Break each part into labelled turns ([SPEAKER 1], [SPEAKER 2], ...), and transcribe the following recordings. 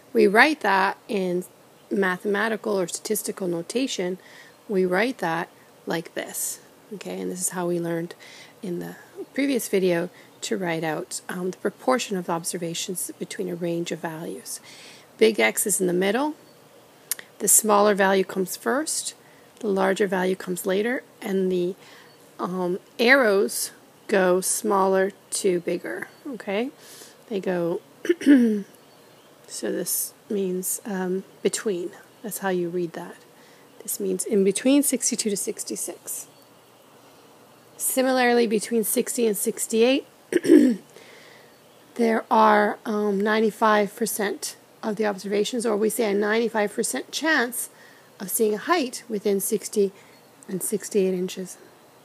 [SPEAKER 1] we write that in mathematical or statistical notation. We write that like this. Okay, and this is how we learned in the previous video to write out the proportion of observations between a range of values. Big X is in the middle. The smaller value comes first, the larger value comes later, and the arrows go smaller to bigger. Okay, they go so this means between. That's how you read that. This means in between 62 to 66. Similarly, between 60 and 68, there are 95% of the observations, or we say a 95% chance of seeing a height within 60 and 68 inches.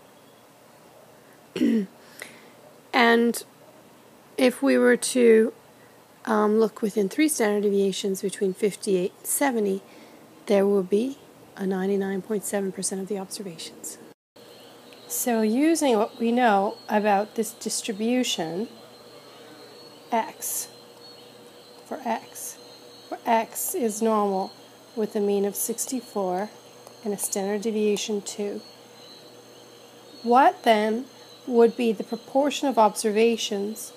[SPEAKER 1] And if we were to look within 3 standard deviations between 58 and 70, there will be a 99.7% of the observations. So using what we know about this distribution, X, where X is normal with a mean of 64 and a standard deviation 2, what then would be the proportion of observations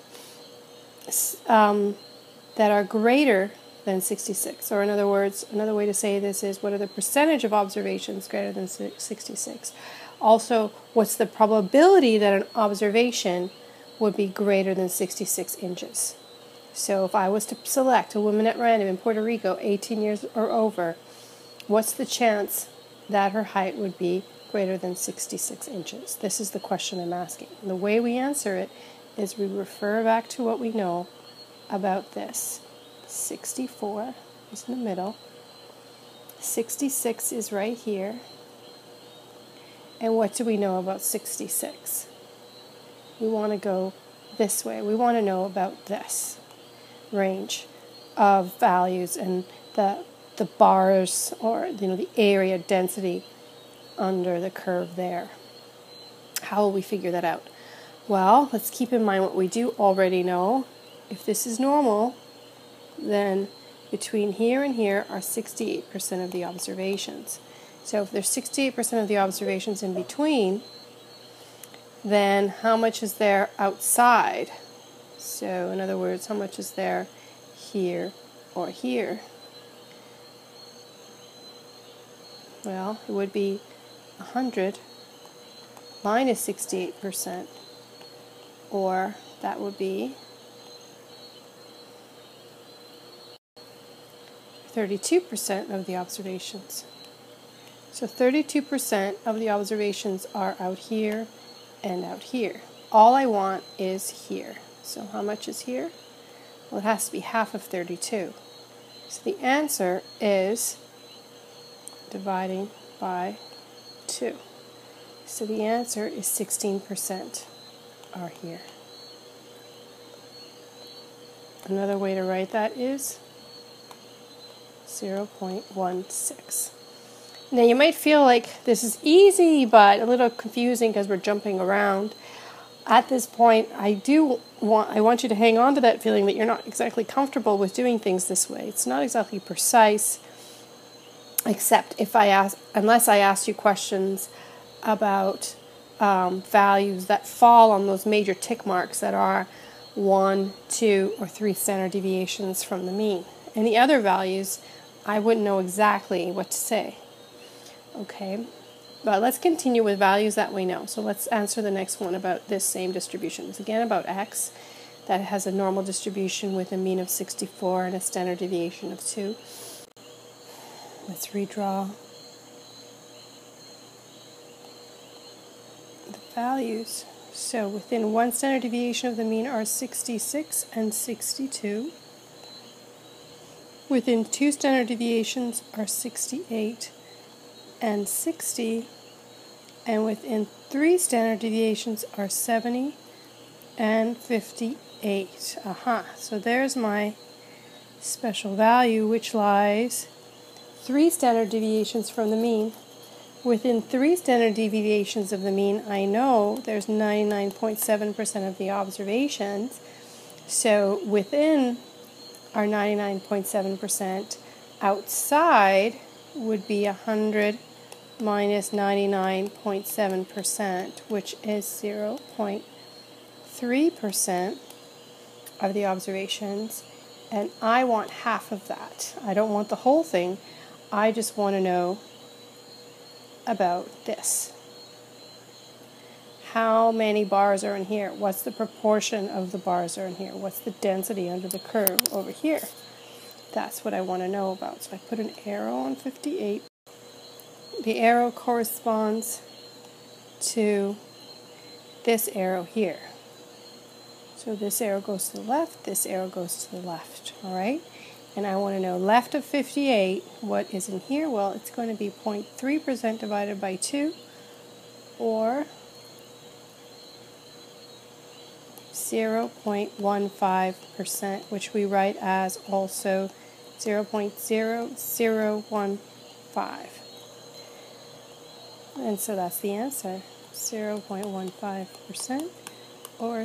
[SPEAKER 1] that are greater than 66? Or in other words, another way to say this is, what are the percentage of observations greater than 66? Also, what's the probability that an observation would be greater than 66 inches? So if I was to select a woman at random in Puerto Rico, 18 years or over, what's the chance that her height would be greater than 66 inches? This is the question I'm asking. And the way we answer it is we refer back to what we know about this. 64 is in the middle. 66 is right here. And what do we know about 66? We want to go this way. We want to know about this range of values and the bars, or the area density under the curve there. How will we figure that out? Well, let's keep in mind what we do already know. If this is normal, then between here and here are 68% of the observations. So if there's 68% of the observations in between, then how much is there outside? So in other words, how much is there here or here? Well, it would be 100 minus 68%, or that would be 32% of the observations. So 32% of the observations are out here and out here. All I want is here. So how much is here? Well, it has to be half of 32. So the answer is dividing by 2. So the answer is 16% are here. Another way to write that is 0.16. Now you might feel like this is easy, but a little confusing because we're jumping around. At this point, I want you to hang on to that feeling that you're not exactly comfortable with doing things this way. It's not exactly precise, except unless I ask you questions about values that fall on those major tick marks that are 1, 2, or 3 standard deviations from the mean. And the other values, I wouldn't know exactly what to say. Okay, but let's continue with values that we know. So let's answer the next one about this same distribution. It's again about X, that has a normal distribution with a mean of 64 and a standard deviation of 2. Let's redraw the values. So within 1 standard deviation of the mean are 66 and 62. Within 2 standard deviations are 68 and 60, and within 3 standard deviations are 70 and 58. So there's my special value, which lies 3 standard deviations from the mean. Within 3 standard deviations of the mean, I know there's 99.7% of the observations. So within are 99.7%. Outside would be 100 minus 99.7%, which is 0.3% of the observations. And I want half of that. I don't want the whole thing. I just want to know about this. How many bars are in here? What's the proportion of the bars are in here? What's the density under the curve over here? That's what I want to know about. So I put an arrow on 58. The arrow corresponds to this arrow here. So this arrow goes to the left, this arrow goes to the left, all right? And I want to know left of 58, what is in here? Well, it's going to be 0.3% divided by 2, or 0.15%, which we write as also 0.0015. And so that's the answer, 0.15% or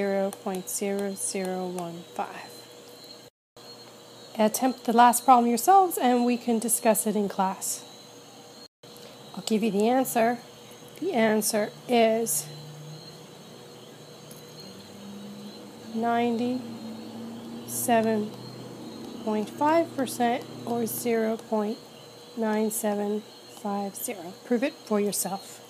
[SPEAKER 1] 0.0015. Attempt the last problem yourselves and we can discuss it in class. I'll give you the answer. The answer is 97.5% or 0.9750. Prove it for yourself.